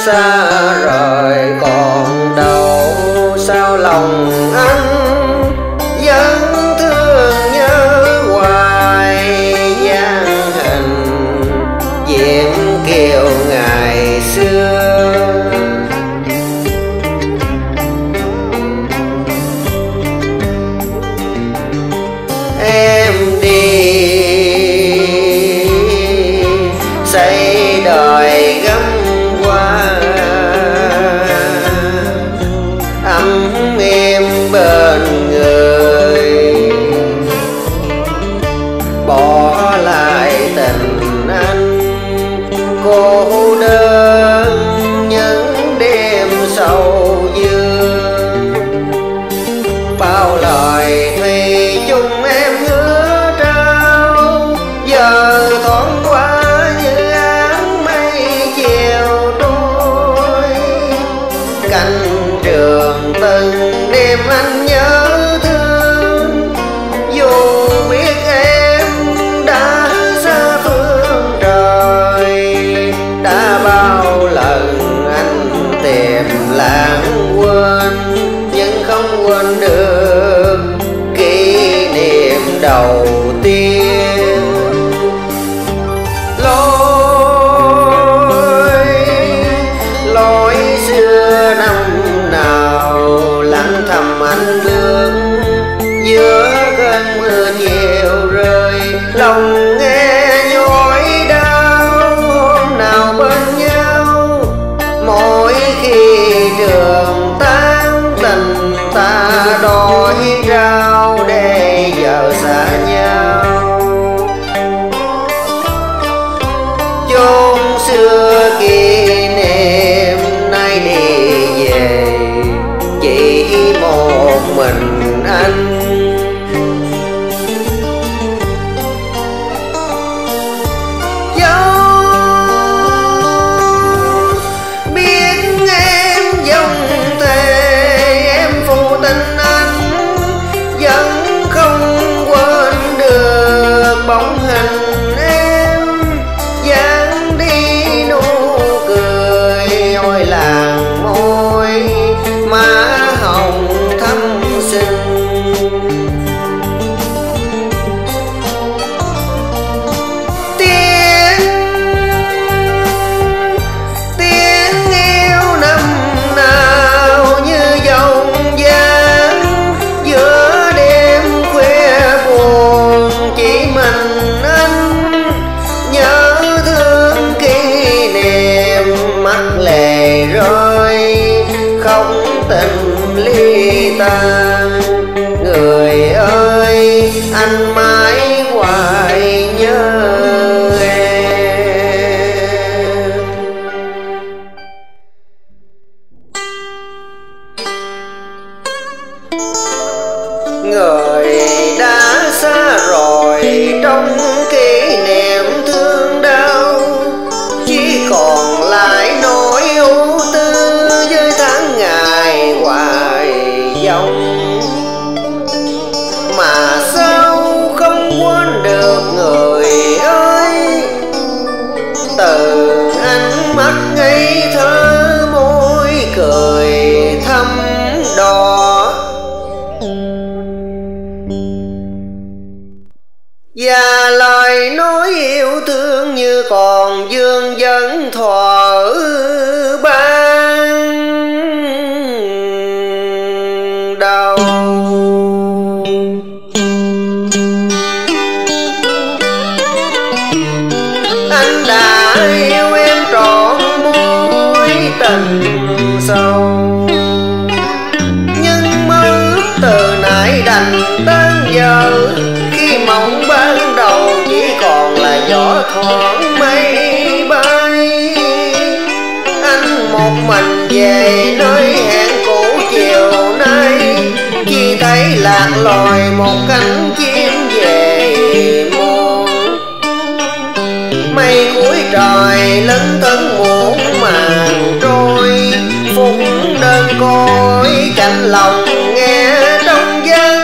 xa rời còn đâu, sao lòng anh vẫn thương nhớ hoài dáng hình Việt kiều ngày xưa. Em đi xây đời gấm qua ấm êm bên người, bỏ lại tình anh cô đơn những đêm sầu dương. Bao lời thủy chung em hứa trao giờ thoáng qua như áng mây chiều trôi. Cánh trường từng đêm anh nhớ thương, dù biết em đã xa phương trời. Đã bao lần anh tìm lãng quên, nhưng không quên được kỷ niệm đầu tiên. Lối xưa năm nào lặng thầm anh bước, giữa cơn mưa chiều rơi lòng nghe nhói đau. Hôm nào bên nhau mỗi khi trường tan, tình ta đôi rao để giờ xa nhau. Chốn xưa kỷ niệm nay đi về, chỉ một mình anh. Bóng hình em dáng đi nụ cười, ôi làng môi má hồng thắm xinh. Tiếng yêu năm nào như dòng dáng giữa đêm khuya buồn. Chỉ mình anh nhớ thương kỷ niệm, mắt lệ rơi không tình ly tan. Người ơi anh mãi hoài nhớ em. Người đã xa rồi trong kỷ niệm thương đau, chỉ còn lại nỗi ưu tư với tháng ngày hoài dòng. Mà sao không quên được người ơi, từ ánh mắt ngây thơ môi cười thăm đỏ. Và lời nói yêu thương như còn vương vấn thuở ban đầu. Anh đã yêu em trọn mối tình sâu, nhưng mơ ước từ nãy đành tan vỡ. Khi mộng ban đầu chỉ còn là gió thoảng mây bay, anh một mình về nơi hẹn cũ chiều nay. Chỉ thấy lạc loài một cánh chim về muôn, mây cuối trời lấn tấn muộn màng trôi. Phút đơn côi cạnh lòng nghe trong dân.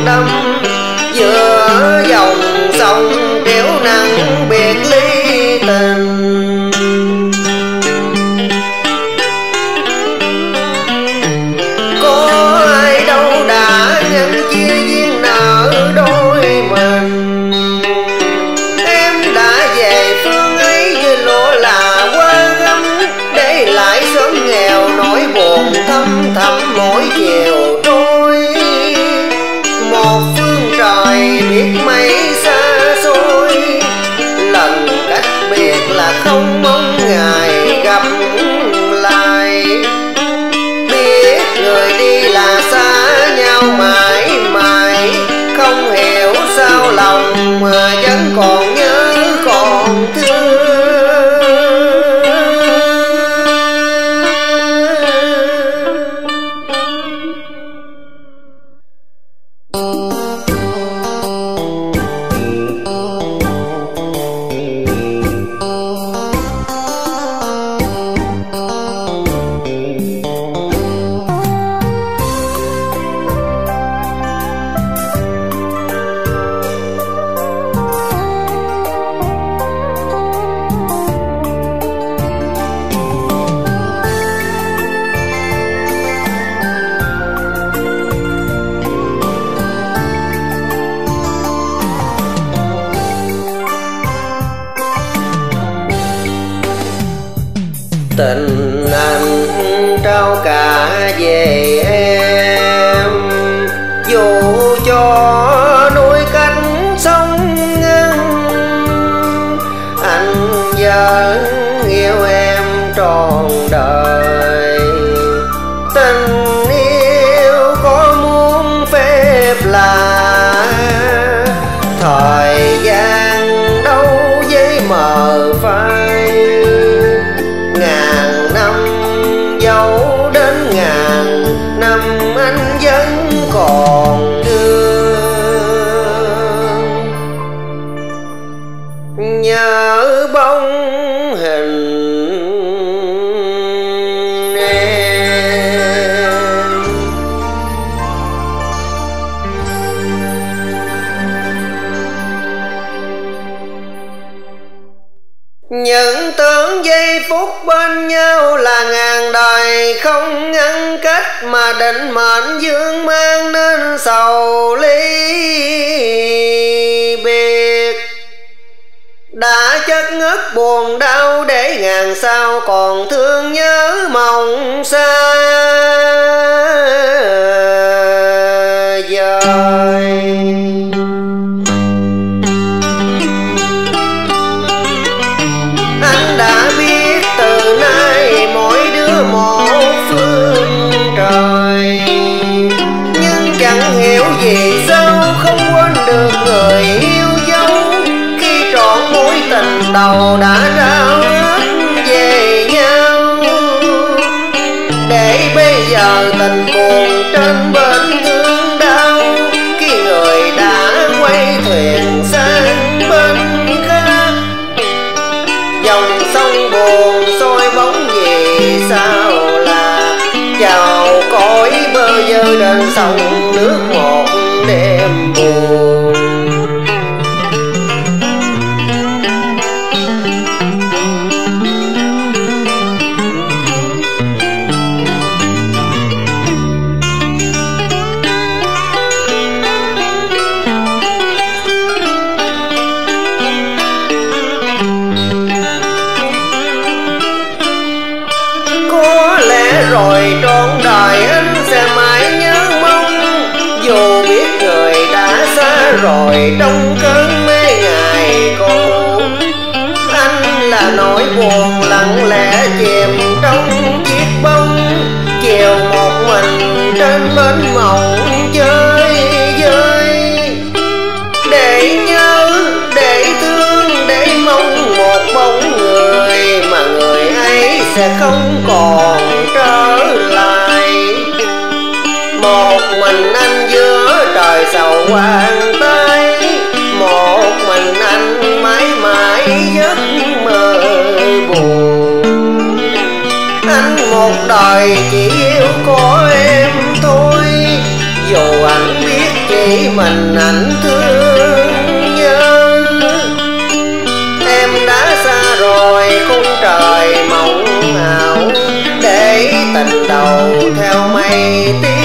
đâm giữa dòng sông kéo nắng biệt ly tình. Có ai đâu đã nhân chia duyên nợ đôi mình, em đã về phương ấy như lúa là qua gấm, để lại sớm nghèo nỗi buồn thâm thẳm mỗi chiều trôi. Một phương trời biết mấy xa xôi, lần cách biệt là không mong ngày gặp lại. Biết người đi là xa nhau mãi mãi, không hiểu sao lòng mà vẫn còn nhớ còn thương. Tình anh trao cả về em, dù cho núi cách sông ngăn, anh vẫn yêu em trọn đời. Tình yêu có muốn phép là thời gian đâu với mờ phai. Ngàn năm dấu đến ngàn năm anh vẫn còn thương, nhớ bóng hình em. Những tưởng giây phút bên nhau là ngàn đời, không ngăn cách mà định mệnh dương mang nên sầu ly biệt. Đã chất ngất buồn đau để ngàn sao còn thương nhớ mộng xa vời. Anh đã biết từ nay mỗi đứa một phương trời, nhưng chẳng hiểu vì sao không quên được người yêu dấu. Khi trọn mối tình đầu đã rao ước về nhau, để bây giờ tình buồn trên bên thương đau. Khi người đã quay thuyền sang bên khác, dòng sông buồn soi bóng vì sao là chào cõi bơ vơ trên sông nước một đêm buồn. Rồi trọn đời anh sẽ mãi nhớ mong, dù biết người đã xa rồi trong cơn mê ngày cũ. Anh là nỗi buồn lặng lẽ chìm trong chiếc bóng, chiều một mình trên bến mộng chơi vơi. Để nhớ, để thương, để mong một bóng người mà người ấy sẽ không còn trở lại. Một mình anh giữa trời sầu hoang tay, một mình anh mãi mãi giấc mơ buồn. Anh một đời chỉ yêu có em thôi, dù anh biết chỉ mình anh thương nhớ. Em đã xa rồi khung trời mộng ảo, để tình đầu theo mây tiếng